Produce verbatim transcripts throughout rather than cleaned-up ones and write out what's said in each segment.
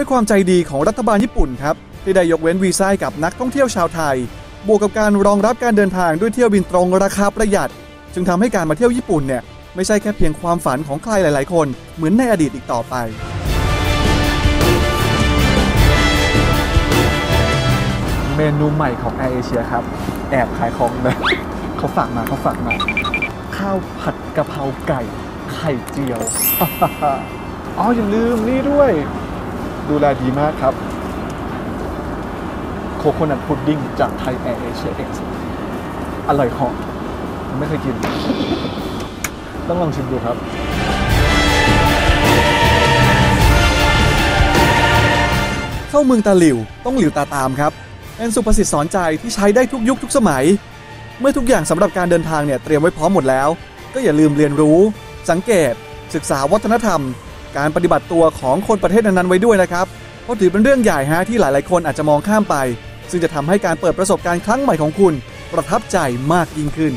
ด้วยความใจดีของรัฐบาลญี่ปุ่นครับที่ได้ยกเว้นวีซ่ากับนักท่องเที่ยวชาวไทยบวกกับการรองรับการเดินทางด้วยเที่ยวบินตรงราคาประหยัดจึงทำให้การมาเที่ยวญี่ปุ่นเนี่ยไม่ใช่แค่เพียงความฝันของใครหลายๆคนเหมือนในอดีตอีกต่อไปเมนูใหม่ของแอร์เอเชียครับแอบขายของเลยเขาฝากมาเขาฝากมาข้าวผัดกะเพราไก่ไข่เจียวอ๋ออย่าลืมนี่ด้วยดูแลดีมากครับโคโคนัทพุดดิ้งจากไทยแอร์เอเชียเอ็กซ์อร่อยหอมไม่เคยกินต้องลองชิมดูครับเข้าเมืองตาหลิวต้องหลิวตาตามครับเป็นสุภาษิตสอนใจที่ใช้ได้ทุกยุคทุกสมัยเมื่อทุกอย่างสำหรับการเดินทางเนี่ยเตรียมไว้พร้อมหมดแล้วก็อย่าลืมเรียนรู้สังเกตศึกษาวัฒนธรรมการปฏิบัติตัวของคนประเทศนั้นๆไว้ด้วยนะครับเพราะถือเป็นเรื่องใหญ่ฮะที่หลายๆคนอาจจะมองข้ามไปซึ่งจะทำให้การเปิดประสบการณ์ครั้งใหม่ของคุณประทับใจมากยิ่งขึ้น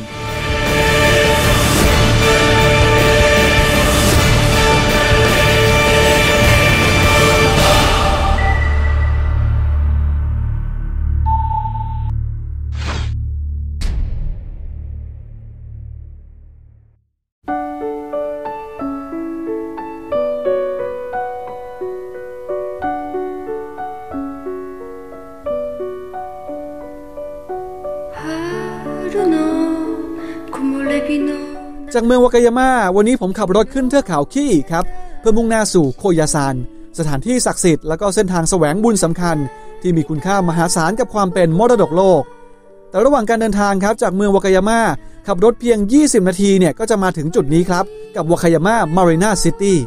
จากเมืองวากายาม่าวันนี้ผมขับรถขึ้นเทือกเขาคีครับเพื่อมุ่งหน้าสู่โคยาซานสถานที่ศักดิ์สิทธิ์และก็เส้นทางแสวงบุญสำคัญที่มีคุณค่ามหาศาลกับความเป็นมรดกโลกแต่ระหว่างการเดินทางครับจากเมืองวากายาม่าขับรถเพียงยี่สิบนาทีเนี่ยก็จะมาถึงจุดนี้ครับกับวากายาม่ามารีนาซิตี้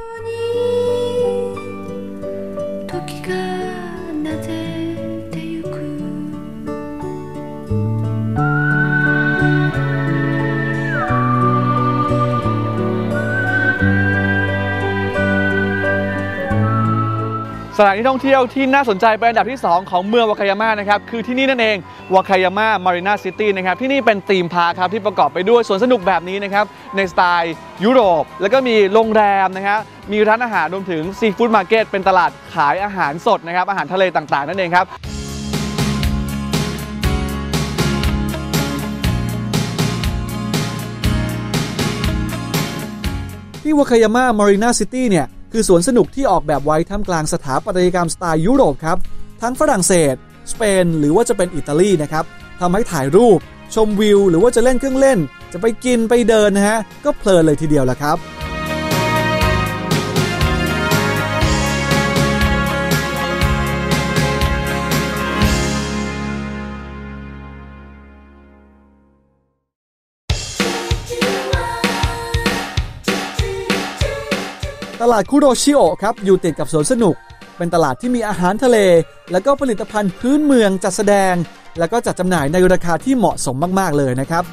สถานที่ท่องเที่ยวที่น่าสนใจเป็นอันดับที่สองของเมืองวากายาม่านะครับคือที่นี่นั่นเองวากายาม่ามารีนาซิตี้นะครับที่นี่เป็นธีมพาร์คครับที่ประกอบไปด้วยสวนสนุกแบบนี้นะครับในสไตล์ยุโรปแล้วก็มีโรงแรมนะครับมีร้านอาหารรวมถึงซีฟู้ดมาร์เก็ตเป็นตลาดขายอาหารสดนะครับอาหารทะเลต่างๆนั่นเองครับที่วากายาม่ามารีนาซิตี้เนี่ยคือสวนสนุกที่ออกแบบไว้ท่ามกลางสถาปัตยกรรมสไตล์ยุโรปครับทั้งฝรั่งเศสสเปนหรือว่าจะเป็นอิตาลีนะครับทำให้ถ่ายรูปชมวิวหรือว่าจะเล่นเครื่องเล่นจะไปกินไปเดินนะฮะก็เพลินเลยทีเดียวแหละครับตลาดคุโรชิโอะครับอยู่ติดกับสวนสนุกเป็นตลาดที่มีอาหารทะเลและก็ผลิตภัณฑ์พื้นเมืองจัดแสดงแล้วก็จัดจำหน่ายในราคาที่เหมาะสมมากๆเลยนะครับ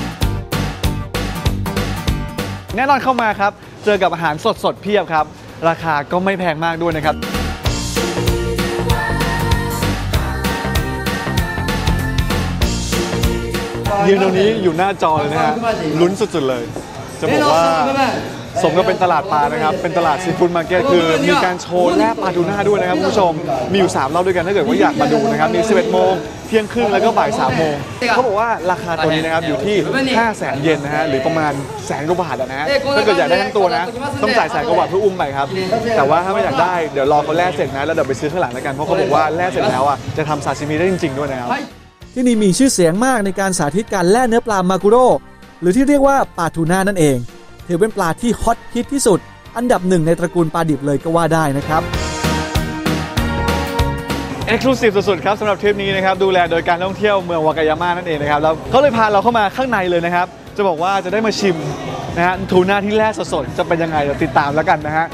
แน่นอนเข้ามาครับเจอกับอาหารสดๆเพียบครับราคาก็ไม่แพงมากด้วยนะครับยืนตรงนี้อยู่หน้าจอเลยนะฮะลุ้นสุดๆเลยจะบอกว่าสมกับเป็นตลาดปลานะครับเป็นตลาดซีฟู้ดมาร์เก็ตคือมีการโชว์แลบปลาทูน่าด้วยนะครับคุณผู้ชมมีอยู่สามรอบด้วยกันถ้าเกิดว่าอยากมาดูนะครับมีสิบเอ็ดโมงเที่ยงครึ่งแล้วก็บ่ายสามโมงเขาบอกว่าราคาตัวนี้นะครับอยู่ที่ห้าแสนเยนนะฮะหรือประมาณแสนกว่าบาทนะฮะถ้าเกิดอยากได้ทั้งตัวนะต้องจ่ายแสนกว่าบาทเพื่ออุ้มไปครับแต่ว่าถ้าไม่อยากได้เดี๋ยวรอเขาแล่เสร็จนะแล้วเดี๋ยวไปซื้อข้างหลังแล้วกันเพราะเขาบอกว่าแล่เสร็จแล้วอ่ะจะทำซาชิมิได้จริงๆด้วยนะครับที่นี่มีชื่อเสียงมากในการสาธิตการแล่เนื้อปลามากุโร่หรือที่เรียกว่าปลาทูน่านั่นเองถือเป็นปลาที่ฮอตฮิตที่สุดอันดับหนึ่งในตระกูลปลาดิบเลยก็ว่าได้นะครับเอ็กซ์คลูซีฟสุดๆครับสำหรับทริปนี้นะครับดูแลโดยการท่องเที่ยวเมืองวากายาม่านั่นเองนะครับแล้วเขาเลยพาเราเข้ามาข้างในเลยนะครับจะบอกว่าจะได้มาชิมนะฮะทูน่าที่แล่สดๆจะเป็นยังไงเดี๋ยวติดตามแล้วกันนะฮะ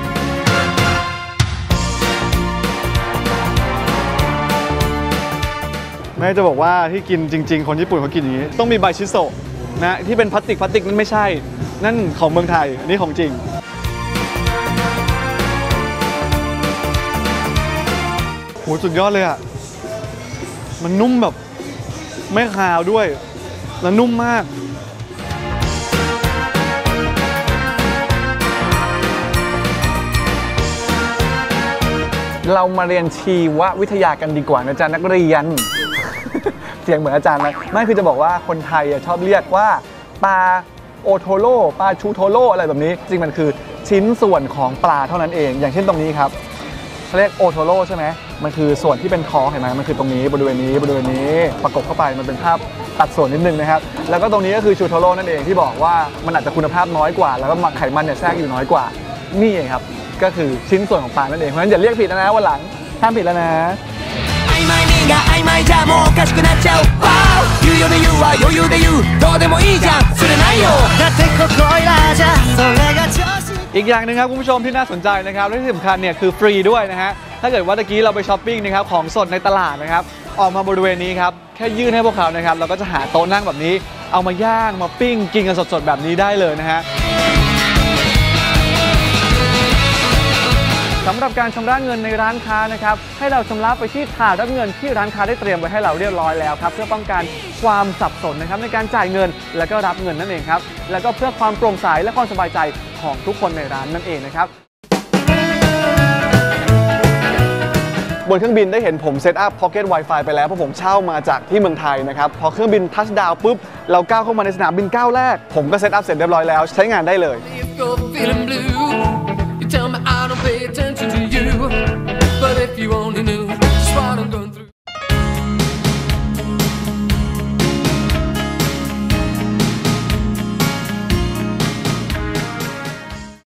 แม่จะบอกว่าที่กินจริงๆคนญี่ปุ่นเขากินอย่างนี้ต้องมีใบชิโซะนะที่เป็นพลาสติกพลาสติกนั่นไม่ใช่นั่นของเมืองไทยนี่ของจริงโหสุดยอดเลยอ่ะมันนุ่มแบบไม่คาวด้วยแล้วนุ่มมากเรามาเรียนชีววิทยากันดีกว่านะจ๊ะนักเรียน เสียงเหมือนอาจารย์นะไม่คือจะบอกว่าคนไทยชอบเรียกว่าปลาโอโทโร่ปลาชูโทโร่อะไรแบบนี้จริงมันคือชิ้นส่วนของปลาเท่านั้นเองอย่างเช่นตรงนี้ครับเขาเรียกโอโทโร่ใช่ไหมมันคือส่วนที่เป็นท้องเห็นไหมมันคือตรงนี้บริเวณนี้บริเวณนี้ประกบเข้าไปมันเป็นภาพตัดส่วนนิดนึงนะครับแล้วก็ตรงนี้ก็คือชูโทโร่นั่นเองที่บอกว่ามันอาจจะคุณภาพน้อยกว่าแล้วก็ไขมันเนี่ยแทรกอยู่น้อยกว่านี่เองครับก็คือชิ้นส่วนของปลานั่นเองเพราะฉะนั้นอย่าเรียกผิดนะวันหลังห้ามผิดแล้วนะ曖昧にが曖昧じゃもうおかしくなっちゃう言うよね言うは余裕で言うどうでもいいじゃん釣れないよだってここいらじゃそれが調子อีกอย่างหนึ่งครับคุณผู้ชมที่น่าสนใจนะครับและที่สำคัญเนี่ยคือฟรีด้วยนะฮะถ้าเกิดว่าตะกี้เราไปช้อปปิ้งนะครับของสดในตลาดนะครับออกมาบริเวณนี้ครับแค่ยื่นให้พวกเขานะครับเราก็จะหาโต๊ะนั่งแบบนี้เอามาย่างมาปิ้งกินกันสดๆแบบนี้ได้เลยนะฮะสำหรับการชำระเงินในร้านค้านะครับให้เราชำระไปที่ถาดรับเงินที่ร้านค้าได้เตรียมไว้ให้เราเรียบร้อยแล้วครับเพื่อป้องกันความสับสนนะครับในการจ่ายเงินและก็รับเงินนั่นเองครับแล้วก็เพื่อความโปร่งใสและความสบายใจของทุกคนในร้านนั่นเองนะครับบนเครื่องบินได้เห็นผมเซตอัพ Pocket Wi-Fi ไปแล้วเพราะผมเช่ามาจากที่เมืองไทยนะครับพอเครื่องบินทัชดาวน์ปุ๊บเราก้าวเข้ามาในสนามบินก้าวแรกผมก็เซตอัพเสร็จเรียบร้อยแล้วใช้งานได้เลย